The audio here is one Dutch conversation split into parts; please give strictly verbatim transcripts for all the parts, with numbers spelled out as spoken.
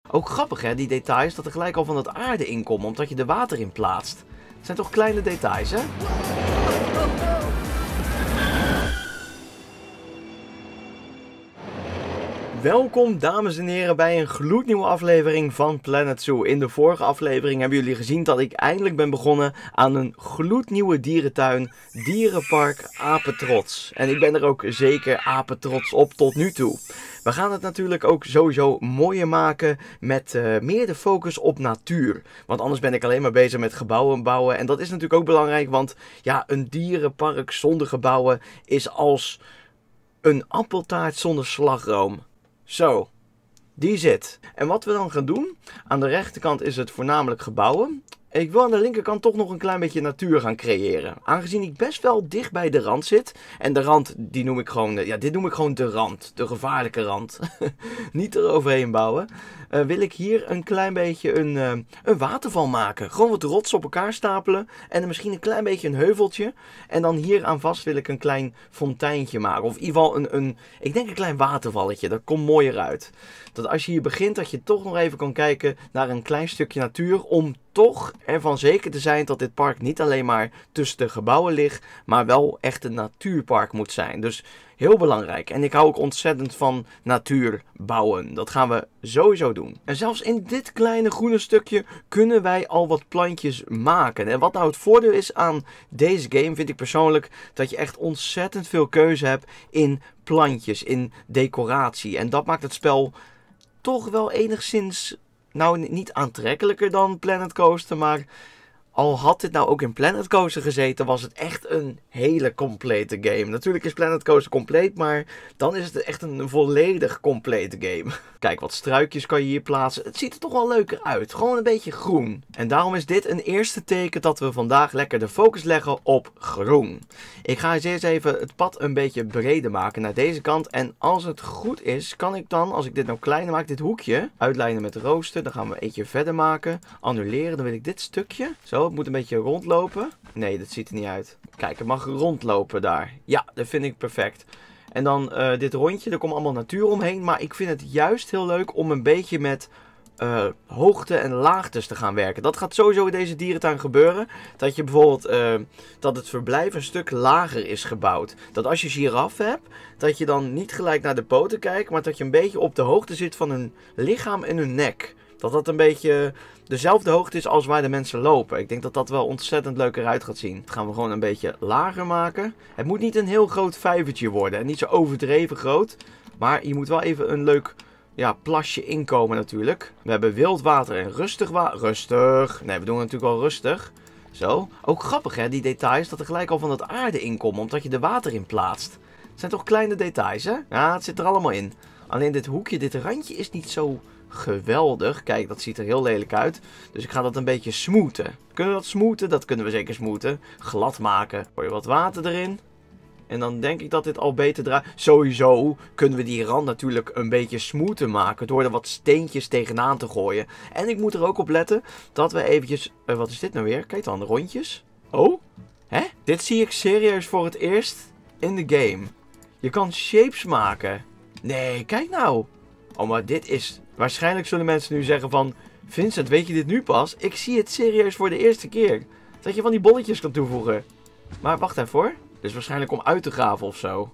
Ook grappig hè, die details, dat er gelijk al van dat aarde in komt, omdat je er water in plaatst. Het zijn toch kleine details hè? Welkom dames en heren bij een gloednieuwe aflevering van Planet Zoo. In de vorige aflevering hebben jullie gezien dat ik eindelijk ben begonnen aan een gloednieuwe dierentuin, Dierenpark Apetrots. En ik ben er ook zeker apetrots op tot nu toe. We gaan het natuurlijk ook sowieso mooier maken met uh, meer de focus op natuur. Want anders ben ik alleen maar bezig met gebouwen bouwen. En dat is natuurlijk ook belangrijk, want ja, een dierenpark zonder gebouwen is als een appeltaart zonder slagroom. Zo, die zit. En wat we dan gaan doen, aan de rechterkant is het voornamelijk gebouwen. Ik wil aan de linkerkant toch nog een klein beetje natuur gaan creëren. Aangezien ik best wel dicht bij de rand zit. En de rand, die noem ik gewoon, ja, dit noem ik gewoon de rand. De gevaarlijke rand. Niet eroverheen bouwen. Uh, wil ik hier een klein beetje een, uh, een waterval maken. Gewoon wat rotsen op elkaar stapelen. En dan misschien een klein beetje een heuveltje. En dan hier aan vast wil ik een klein fonteintje maken. Of in ieder geval een, een ik denk een klein watervalletje. Dat komt mooier uit. Dat als je hier begint, dat je toch nog even kan kijken naar een klein stukje natuur. Om toch ervan zeker te zijn dat dit park niet alleen maar tussen de gebouwen ligt. Maar wel echt een natuurpark moet zijn. Dus heel belangrijk. En ik hou ook ontzettend van natuur bouwen. Dat gaan we sowieso doen. En zelfs in dit kleine groene stukje kunnen wij al wat plantjes maken. En wat nou het voordeel is aan deze game, vind ik persoonlijk, dat je echt ontzettend veel keuze hebt in plantjes, in decoratie. En dat maakt het spel toch wel enigszins, nou niet aantrekkelijker dan Planet Coaster, maar al had dit nou ook in Planet Coaster gezeten, was het echt een hele complete game. Natuurlijk is Planet Coaster compleet, maar dan is het echt een volledig complete game. Kijk, wat struikjes kan je hier plaatsen. Het ziet er toch wel leuker uit. Gewoon een beetje groen. En daarom is dit een eerste teken dat we vandaag lekker de focus leggen op groen. Ik ga eens eerst even het pad een beetje breder maken naar deze kant. En als het goed is, kan ik dan, als ik dit nou kleiner maak, dit hoekje uitlijnen met rooster. Dan gaan we eentje verder maken. Annuleren, dan wil ik dit stukje. Zo. Het moet een beetje rondlopen. Nee, dat ziet er niet uit. Kijk, het mag rondlopen daar. Ja, dat vind ik perfect. En dan uh, dit rondje, er komt allemaal natuur omheen. Maar ik vind het juist heel leuk om een beetje met uh, hoogte en laagtes te gaan werken. Dat gaat sowieso in deze dierentuin gebeuren. Dat je bijvoorbeeld, uh, dat het verblijf een stuk lager is gebouwd. Dat als je giraf hebt, dat je dan niet gelijk naar de poten kijkt. Maar dat je een beetje op de hoogte zit van hun lichaam en hun nek. Dat dat een beetje dezelfde hoogte is als waar de mensen lopen. Ik denk dat dat wel ontzettend leuk eruit gaat zien. Dat gaan we gewoon een beetje lager maken. Het moet niet een heel groot vijvertje worden. En niet zo overdreven groot. Maar je moet wel even een leuk ja, plasje inkomen natuurlijk. We hebben wild water en rustig water. Rustig. Nee, we doen het natuurlijk wel rustig. Zo. Ook grappig hè, die details. Dat er gelijk al van dat aarde in komt. Omdat je er water in plaatst. Het zijn toch kleine details hè? Ja, het zit er allemaal in. Alleen dit hoekje, dit randje is niet zo geweldig. Kijk, dat ziet er heel lelijk uit. Dus ik ga dat een beetje smoothen. Kunnen we dat smoothen? Dat kunnen we zeker smoothen. Glad maken. Gooi je wat water erin. En dan denk ik dat dit al beter draait. Sowieso kunnen we die rand natuurlijk een beetje smoother maken. Door er wat steentjes tegenaan te gooien. En ik moet er ook op letten dat we eventjes... Uh, wat is dit nou weer? Kijk dan, de rondjes. Oh? Hè? Dit zie ik serieus voor het eerst in de game. Je kan shapes maken. Nee, kijk nou. Oh, maar dit is... Waarschijnlijk zullen mensen nu zeggen van... Vincent, weet je dit nu pas? Ik zie het serieus voor de eerste keer. Dat je van die bolletjes kan toevoegen. Maar wacht even hoor. Dus waarschijnlijk om uit te graven of zo.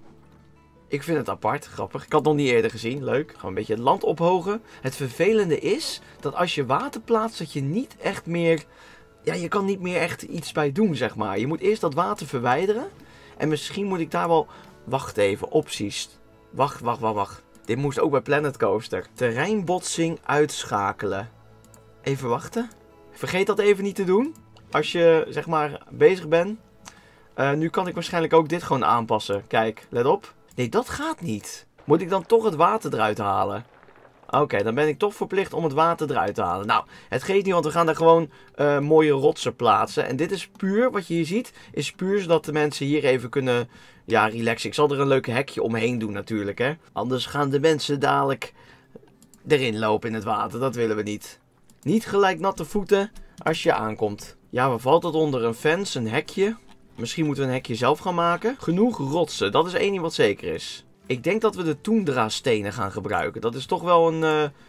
Ik vind het apart, grappig. Ik had het nog niet eerder gezien, leuk. Gewoon een beetje het land ophogen. Het vervelende is dat als je water plaatst, dat je niet echt meer... Ja, je kan niet meer echt iets bij doen, zeg maar. Je moet eerst dat water verwijderen. En misschien moet ik daar wel... Wacht even, opties. Wacht, wacht, wacht, wacht. Dit moest ook bij Planet Coaster. Terreinbotsing uitschakelen. Even wachten. Vergeet dat even niet te doen. Als je, zeg maar, bezig bent. Uh, nu kan ik waarschijnlijk ook dit gewoon aanpassen. Kijk, let op. Nee, dat gaat niet. Moet ik dan toch het water eruit halen? Oké, okay, dan ben ik toch verplicht om het water eruit te halen. Nou, het geeft niet, want we gaan daar gewoon uh, mooie rotsen plaatsen. En dit is puur, wat je hier ziet, is puur zodat de mensen hier even kunnen, ja, relaxen. Ik zal er een leuk hekje omheen doen natuurlijk, hè. Anders gaan de mensen dadelijk erin lopen in het water. Dat willen we niet. Niet gelijk natte voeten als je aankomt. Ja, we valt het onder een fence, een hekje. Misschien moeten we een hekje zelf gaan maken. Genoeg rotsen, dat is één ding wat zeker is. Ik denk dat we de toendra stenen gaan gebruiken. Dat is toch wel een, uh,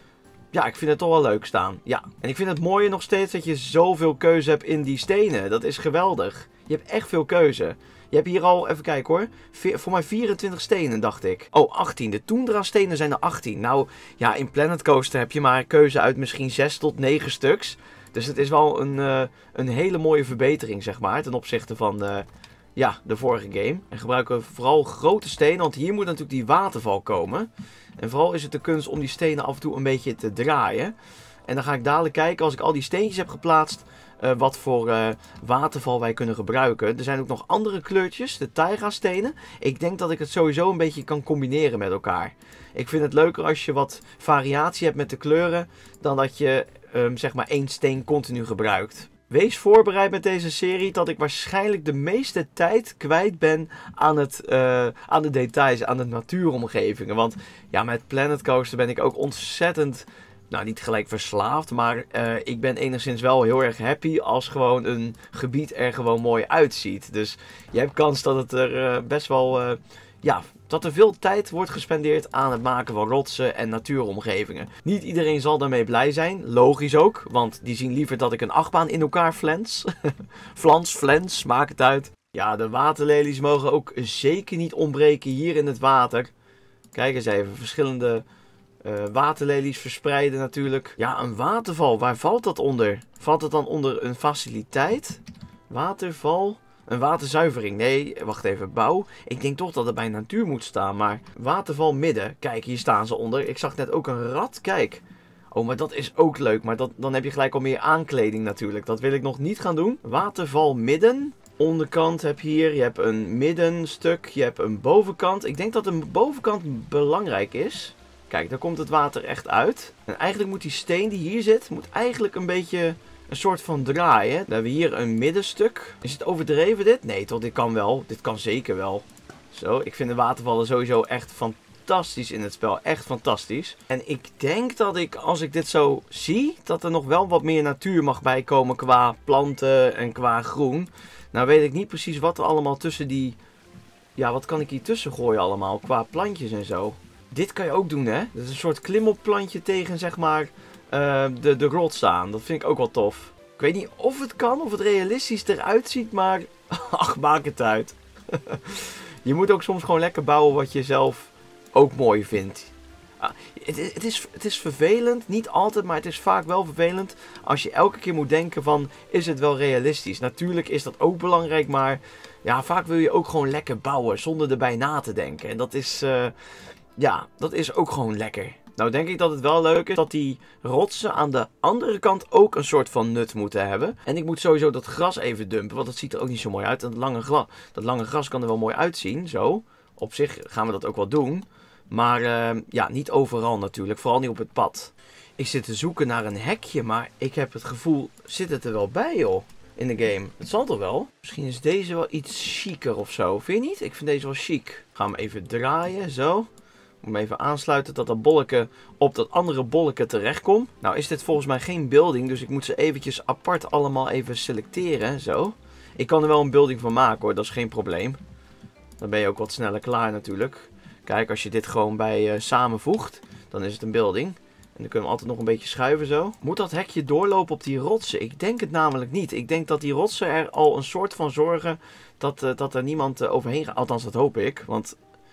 ja, ik vind het toch wel leuk staan. Ja, en ik vind het mooie nog steeds dat je zoveel keuze hebt in die stenen. Dat is geweldig. Je hebt echt veel keuze. Je hebt hier al, even kijken hoor, Ve voor mij vierentwintig stenen dacht ik. Oh, achttien. De Tundra stenen zijn er achttien. Nou, ja, in Planet Coaster heb je maar keuze uit misschien zes tot negen stuks. Dus het is wel een, uh, een hele mooie verbetering, zeg maar, ten opzichte van uh, ja, de vorige game. En gebruiken we vooral grote stenen, want hier moet natuurlijk die waterval komen. En vooral is het de kunst om die stenen af en toe een beetje te draaien. En dan ga ik dadelijk kijken, als ik al die steentjes heb geplaatst, uh, wat voor uh, waterval wij kunnen gebruiken. Er zijn ook nog andere kleurtjes, de Taiga stenen. Ik denk dat ik het sowieso een beetje kan combineren met elkaar. Ik vind het leuker als je wat variatie hebt met de kleuren, dan dat je um, zeg maar één steen continu gebruikt. Wees voorbereid met deze serie dat ik waarschijnlijk de meeste tijd kwijt ben aan, het, uh, aan de details, aan de natuuromgevingen. Want ja, met Planet Coaster ben ik ook ontzettend, nou niet gelijk verslaafd, maar uh, ik ben enigszins wel heel erg happy als gewoon een gebied er gewoon mooi uitziet. Dus je hebt kans dat het er uh, best wel, uh, ja, dat er veel tijd wordt gespendeerd aan het maken van rotsen en natuuromgevingen. Niet iedereen zal daarmee blij zijn, logisch ook, want die zien liever dat ik een achtbaan in elkaar flens. Flans, flens, maakt het uit. Ja, de waterlelies mogen ook zeker niet ontbreken hier in het water. Kijk eens even, verschillende uh, waterlelies verspreiden natuurlijk. Ja, een waterval, waar valt dat onder? Valt het dan onder een faciliteit? Waterval? Een waterzuivering? Nee, wacht even, bouw. Ik denk toch dat het bij natuur moet staan, maar waterval midden. Kijk, hier staan ze onder. Ik zag net ook een rat, kijk. Oh, maar dat is ook leuk, maar dat, dan heb je gelijk al meer aankleding natuurlijk. Dat wil ik nog niet gaan doen. Waterval midden. Onderkant heb je hier, je hebt een middenstuk, je hebt een bovenkant. Ik denk dat een bovenkant belangrijk is. Kijk, daar komt het water echt uit. En eigenlijk moet die steen die hier zit, moet eigenlijk een beetje een soort van draaien. Dan hebben we hier een middenstuk. Is het overdreven dit? Nee toch, dit kan wel. Dit kan zeker wel. Zo, ik vind de watervallen sowieso echt fantastisch in het spel. Echt fantastisch. En ik denk dat ik, als ik dit zo zie, dat er nog wel wat meer natuur mag bijkomen qua planten en qua groen. Nou weet ik niet precies wat er allemaal tussen die... Ja, wat kan ik hier tussen gooien allemaal qua plantjes en zo. Dit kan je ook doen, hè. Dat is een soort klimopplantje tegen, zeg maar, uh, de, de rots aan. Dat vind ik ook wel tof. Ik weet niet of het kan, of het realistisch eruit ziet, maar... Ach, maak het uit. Je moet ook soms gewoon lekker bouwen wat je zelf ook mooi vindt. Ah, het, het, is, het is vervelend, niet altijd, maar het is vaak wel vervelend als je elke keer moet denken van, is het wel realistisch? Natuurlijk is dat ook belangrijk, maar ja, vaak wil je ook gewoon lekker bouwen zonder erbij na te denken. En dat is, uh, ja, dat is ook gewoon lekker. Nou denk ik dat het wel leuk is dat die rotsen aan de andere kant ook een soort van nut moeten hebben. En ik moet sowieso dat gras even dumpen, want dat ziet er ook niet zo mooi uit. En dat lange, gla dat lange gras kan er wel mooi uitzien, zo. Op zich gaan we dat ook wel doen. Maar uh, ja, niet overal natuurlijk, vooral niet op het pad. Ik zit te zoeken naar een hekje, maar ik heb het gevoel, zit het er wel bij joh, in de game? Het zal toch wel? Misschien is deze wel iets chiquer of zo, vind je niet? Ik vind deze wel chic. Gaan we even draaien, zo. Moet me even aansluiten dat dat bolletje op dat andere bolletje terechtkomt. Nou is dit volgens mij geen building, dus ik moet ze eventjes apart allemaal even selecteren, zo. Ik kan er wel een building van maken hoor, dat is geen probleem. Dan ben je ook wat sneller klaar natuurlijk. Kijk, als je dit gewoon bij uh, samenvoegt, dan is het een building. En dan kunnen we altijd nog een beetje schuiven zo. Moet dat hekje doorlopen op die rotsen? Ik denk het namelijk niet. Ik denk dat die rotsen er al een soort van zorgen dat, uh, dat er niemand uh, overheen gaat. Althans, dat hoop ik. Want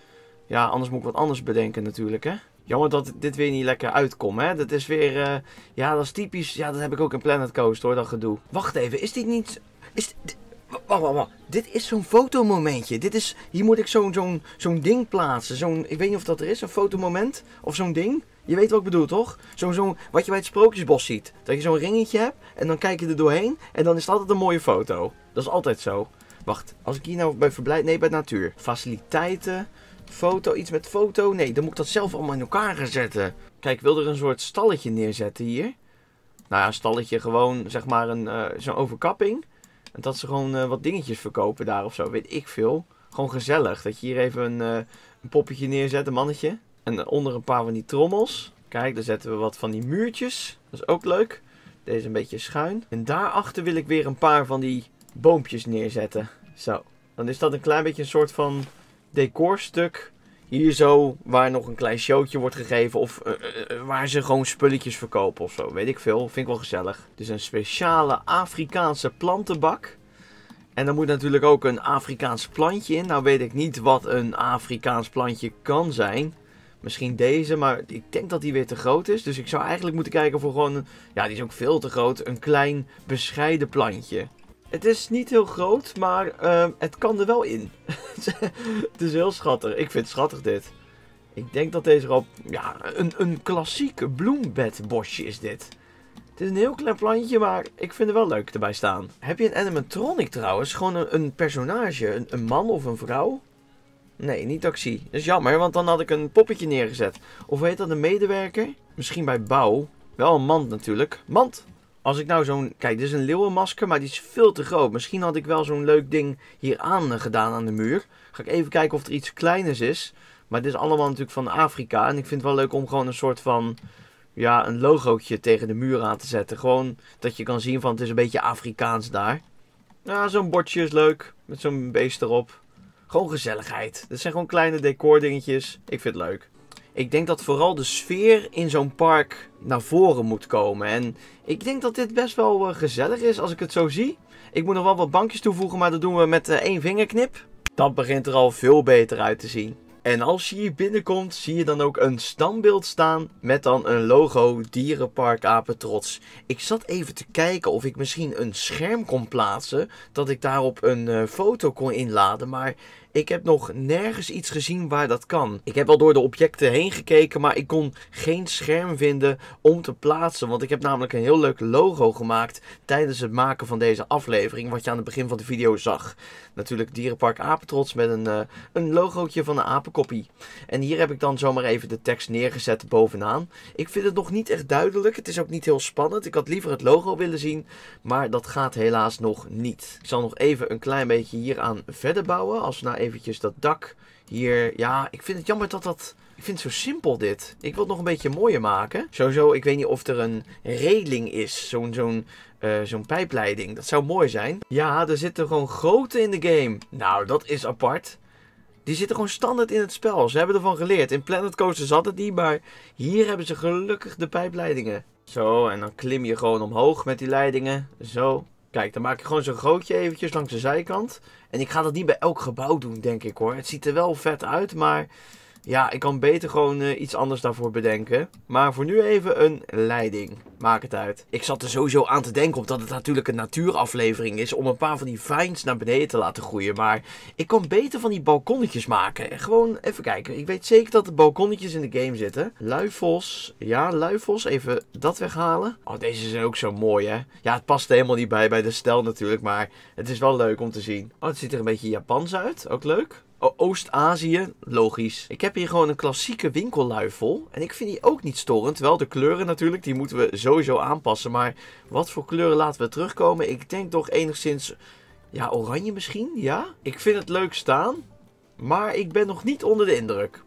ja, anders moet ik wat anders bedenken natuurlijk, hè. Jammer dat dit weer niet lekker uitkomt, hè. Dat is weer, uh, ja, dat is typisch. Ja, dat heb ik ook in Planet Coaster, hoor, dat gedoe. Wacht even, is dit niet... Is dit... Wacht, wacht, wacht. Dit is zo'n fotomomentje. Dit is, hier moet ik zo'n zo'n zo'n ding plaatsen. Zo'n, ik weet niet of dat er is, een fotomoment. Of zo'n ding. Je weet wat ik bedoel, toch? Zo'n, zo'n, wat je bij het Sprookjesbos ziet. Dat je zo'n ringetje hebt en dan kijk je er doorheen. En dan is het altijd een mooie foto. Dat is altijd zo. Wacht, als ik hier nou bij verblijf... Nee, bij natuur. Faciliteiten. Foto, iets met foto. Nee, dan moet ik dat zelf allemaal in elkaar gaan zetten. Kijk, ik wil er een soort stalletje neerzetten hier. Nou ja, een stalletje gewoon, zeg maar, een uh, zo'n overkapping. En dat ze gewoon uh, wat dingetjes verkopen daar of zo, weet ik veel. Gewoon gezellig, dat je hier even een, uh, een poppetje neerzet, een mannetje. En onder een paar van die trommels. Kijk, daar zetten we wat van die muurtjes. Dat is ook leuk. Deze een beetje schuin. En daarachter wil ik weer een paar van die boompjes neerzetten. Zo. Dan is dat een klein beetje een soort van decorstuk Hier zo, waar nog een klein showtje wordt gegeven. Of uh, uh, waar ze gewoon spulletjes verkopen of zo. Weet ik veel. Vind ik wel gezellig. Dus een speciale Afrikaanse plantenbak. En dan moet natuurlijk ook een Afrikaans plantje in. Nou weet ik niet wat een Afrikaans plantje kan zijn. Misschien deze, maar ik denk dat die weer te groot is. Dus ik zou eigenlijk moeten kijken voor gewoon een... Ja, die is ook veel te groot. Een klein bescheiden plantje. Het is niet heel groot, maar uh, het kan er wel in. Het is heel schattig. Ik vind het schattig dit. Ik denk dat deze op... Ja, een, een klassiek bloembedbosje is dit. Het is een heel klein plantje, maar ik vind er wel leuk erbij staan. Heb je een animatronic trouwens? Gewoon een, een personage. Een, een man of een vrouw? Nee, niet dat ik zie. Dat is jammer, want dan had ik een poppetje neergezet. Of heet dat een medewerker? Misschien bij bouw. Wel een mand natuurlijk. Mand! Als ik nou zo'n... Kijk, dit is een leeuwenmasker, maar die is veel te groot. Misschien had ik wel zo'n leuk ding hier aan gedaan aan de muur. Ga ik even kijken of er iets kleiners is. Maar dit is allemaal natuurlijk van Afrika. En ik vind het wel leuk om gewoon een soort van... Ja, een logootje tegen de muur aan te zetten. Gewoon dat je kan zien van het is een beetje Afrikaans daar. Ja, zo'n bordje is leuk. Met zo'n beest erop. Gewoon gezelligheid. Dat zijn gewoon kleine decordingetjes. Ik vind het leuk. Ik denk dat vooral de sfeer in zo'n park naar voren moet komen. En ik denk dat dit best wel uh, gezellig is als ik het zo zie. Ik moet nog wel wat bankjes toevoegen, maar dat doen we met uh, één vingerknip. Dat begint er al veel beter uit te zien. En als je hier binnenkomt, zie je dan ook een standbeeld staan met dan een logo Dierenpark Apetrots. Ik zat even te kijken of ik misschien een scherm kon plaatsen, dat ik daarop een uh, foto kon inladen, maar ik heb nog nergens iets gezien waar dat kan. Ik heb al door de objecten heen gekeken, maar ik kon geen scherm vinden om te plaatsen, want ik heb namelijk een heel leuk logo gemaakt tijdens het maken van deze aflevering, wat je aan het begin van de video zag. Natuurlijk Dierenpark Apetrots met een, uh, een logootje van een apenkoppie. En hier heb ik dan zomaar even de tekst neergezet bovenaan. Ik vind het nog niet echt duidelijk, het is ook niet heel spannend. Ik had liever het logo willen zien, maar dat gaat helaas nog niet. Ik zal nog even een klein beetje hieraan verder bouwen, als we nou eventjes dat dak hier... Ja, ik vind het jammer dat dat... Ik vind het zo simpel dit. Ik wil het nog een beetje mooier maken. Sowieso, ik weet niet of er een regeling is. Zo'n zo'n uh, zo'n pijpleiding. Dat zou mooi zijn. Ja, er zitten gewoon goten in de game. Nou, dat is apart. Die zitten gewoon standaard in het spel. Ze hebben ervan geleerd. In Planet Coaster zat het niet, maar hier hebben ze gelukkig de pijpleidingen. Zo, en dan klim je gewoon omhoog met die leidingen. Zo. Kijk, dan maak ik gewoon zo'n gootje eventjes langs de zijkant. En ik ga dat niet bij elk gebouw doen, denk ik hoor. Het ziet er wel vet uit, maar... Ja, ik kan beter gewoon uh, iets anders daarvoor bedenken. Maar voor nu even een leiding. Maak het uit. Ik zat er sowieso aan te denken, omdat het natuurlijk een natuuraflevering is, om een paar van die vines naar beneden te laten groeien. Maar ik kan beter van die balkonnetjes maken. Gewoon even kijken. Ik weet zeker dat de balkonnetjes in de game zitten. Luifels. Ja, luifels. Even dat weghalen. Oh, deze zijn ook zo mooi, hè. Ja, het past er helemaal niet bij, bij de stijl natuurlijk. Maar het is wel leuk om te zien. Oh, het ziet er een beetje Japans uit. Ook leuk. Oost-Azië, logisch. Ik heb hier gewoon een klassieke winkelluifel. En ik vind die ook niet storend. Wel de kleuren natuurlijk, die moeten we sowieso aanpassen. Maar wat voor kleuren laten we terugkomen? Ik denk toch enigszins... Ja, oranje misschien? Ja? Ik vind het leuk staan. Maar ik ben nog niet onder de indruk.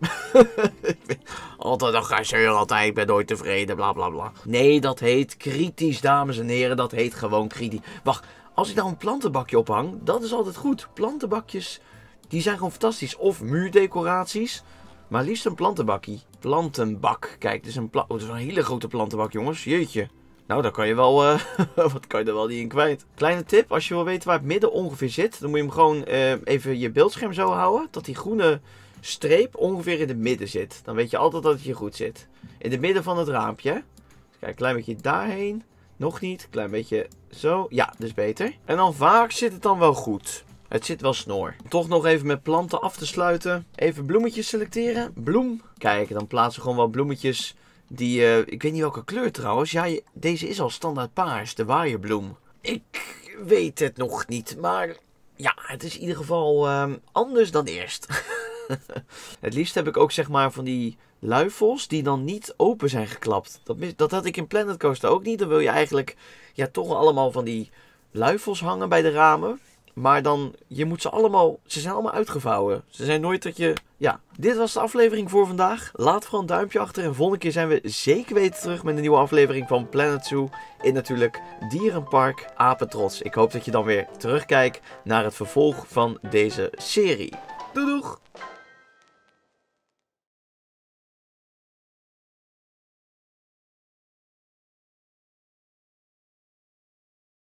Altijd dan ga je altijd, ik ben nooit tevreden, bla bla bla. Nee, dat heet kritisch, dames en heren. Dat heet gewoon kritisch. Wacht, als ik nou een plantenbakje ophang, dat is altijd goed. Plantenbakjes... Die zijn gewoon fantastisch. Of muurdecoraties. Maar liefst een plantenbakkie. Plantenbak. Kijk, dit is een, pla oh, dit is een hele grote plantenbak, jongens. Jeetje. Nou, daar kan je wel... Uh, wat kan je er wel niet in kwijt. Kleine tip. Als je wil weten waar het midden ongeveer zit. Dan moet je hem gewoon uh, even je beeldscherm zo houden. Dat die groene streep ongeveer in het midden zit. Dan weet je altijd dat het hier goed zit. In het midden van het raampje. Dus kijk, een klein beetje daarheen. Nog niet. Klein beetje zo. Ja, dus beter. En dan vaak zit het dan wel goed. Het zit wel snor. Toch nog even met planten af te sluiten. Even bloemetjes selecteren. Bloem. Kijk, dan plaatsen we gewoon wel bloemetjes die... Uh, ik weet niet welke kleur trouwens. Ja, deze is al standaard paars. De waaierbloem. Ik weet het nog niet. Maar ja, het is in ieder geval uh, anders dan eerst. Het liefst heb ik ook zeg maar van die luifels die dan niet open zijn geklapt. Dat, dat had ik in Planet Coaster ook niet. Dan wil je eigenlijk ja, toch allemaal van die luifels hangen bij de ramen. Maar dan, je moet ze allemaal, ze zijn allemaal uitgevouwen. Ze zijn nooit dat je, ja. Dit was de aflevering voor vandaag. Laat vooral een duimpje achter. En volgende keer zijn we zeker weten terug met een nieuwe aflevering van Planet Zoo. In natuurlijk Dierenpark Apetrots. Ik hoop dat je dan weer terugkijkt naar het vervolg van deze serie. Doei doeg!